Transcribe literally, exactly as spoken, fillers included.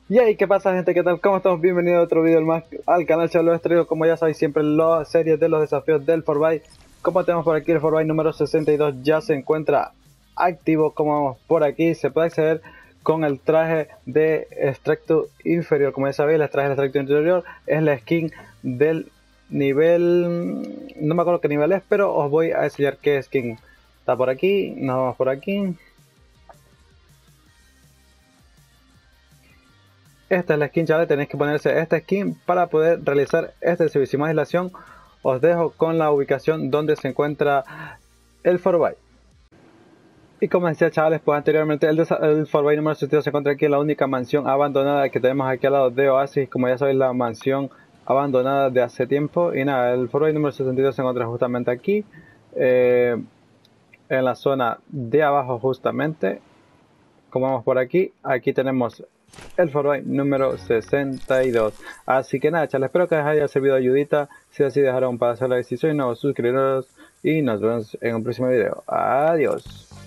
Y ahí, ¿qué pasa, gente? ¿Qué tal? ¿Cómo estamos? Bienvenidos a otro video más al canal Charlo Estrello. Como ya sabéis, siempre la serie de los desafíos del Fortnite. Como tenemos por aquí el Fortnite número sesenta y dos ya se encuentra activo. Como vamos por aquí, se puede acceder con el traje de extracto inferior. Como ya sabéis, el traje de extracto inferior es la skin del nivel... No me acuerdo qué nivel es, pero os voy a enseñar qué skin está por aquí. Nos vamos por aquí. Esta es la skin, chavales, tenéis que ponerse esta skin para poder realizar este servicio. Más dilación, os dejo con la ubicación donde se encuentra el Fortnite. Y como decía, chavales, pues anteriormente el, el Fortnite número sesenta y dos se encuentra aquí en la única mansión abandonada que tenemos aquí al lado de Oasis. Como ya sabéis, la mansión abandonada de hace tiempo. Y nada, el Fortnite número sesenta y dos se encuentra justamente aquí, eh, en la zona de abajo justamente. Como vamos por aquí, aquí tenemos el Fortnite número sesenta y dos. Así que nada, chavales, espero que les haya servido de ayudita. Si así, dejaron para hacer la decisión, no suscribiros y nos vemos en un próximo video. Adiós.